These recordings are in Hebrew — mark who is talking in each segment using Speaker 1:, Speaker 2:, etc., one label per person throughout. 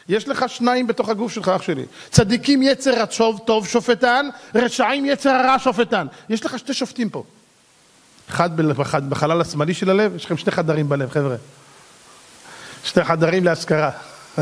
Speaker 1: יש לך שניים בתוך הגוף שלך, אח שלי. צדיקים יצר טוב שופטן, רשעים יצר הרע שופטן. יש לך שתי שופטים פה. אחד בחלל השמאלי של הלב, יש לכם שני חדרים בלב, חבר'ה. שתי חדרים להשכרה.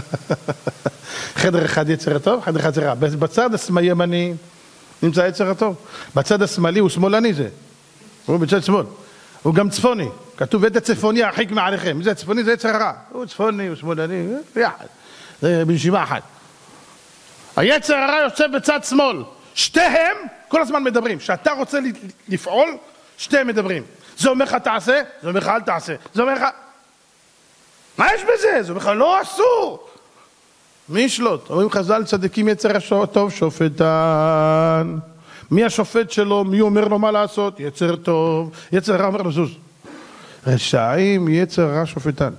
Speaker 1: חדר אחד יצר הטוב, חדר אחד יצר הרע. בצד הימני נמצא יצר הטוב. בצד השמאלי הוא שמאלני זה. הוא בצד שמאל. הוא גם צפוני. כתוב את הצפוני הרחיק מעליכם. זה הצפוני, זה יצר הרע. הוא צפוני, הוא שמאלני, יחד. זה בנשימה אחת. היצר הרע יושב בצד שמאל. שתיהם כל הזמן מדברים. כשאתה רוצה לפעול, שתיהם מדברים. זה אומר לך תעשה, זה אומר לך אל תעשה. זה אומר לך... מה יש בזה? זה אומר לך לא אסור. מי ישלוט? אומרים חז"ל צדיקים יצר טוב שופטן. מי השופט שלו? מי אומר לו מה לעשות? יצר טוב. יצר רע אומר לו זוז. רשעים יצר רע שופטן.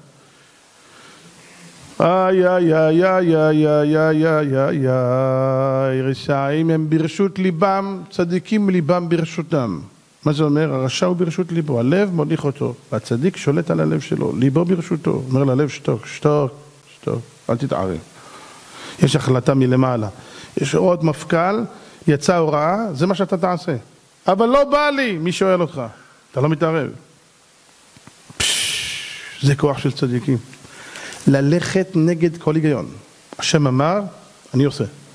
Speaker 1: רשעים הם ברשות ליבם, צדיקים ליבם ברשותם. מה זה אומר? הרשע הוא ברשות ליבו, הלב מוליך אותו, והצדיק שולט על הלב שלו, ליבו ברשותו, אומר ללב שתוק, שתוק, שתוק, אל תתערב. יש החלטה מלמעלה, יש עוד מפכ"ל, יצא הוראה, זה מה שאתה תעשה. אבל לא בא לי, מי שואל אותך? אתה לא מתערב. זה כוח של צדיקים. ללכת נגד כל היגיון. השם אמר, אני עושה.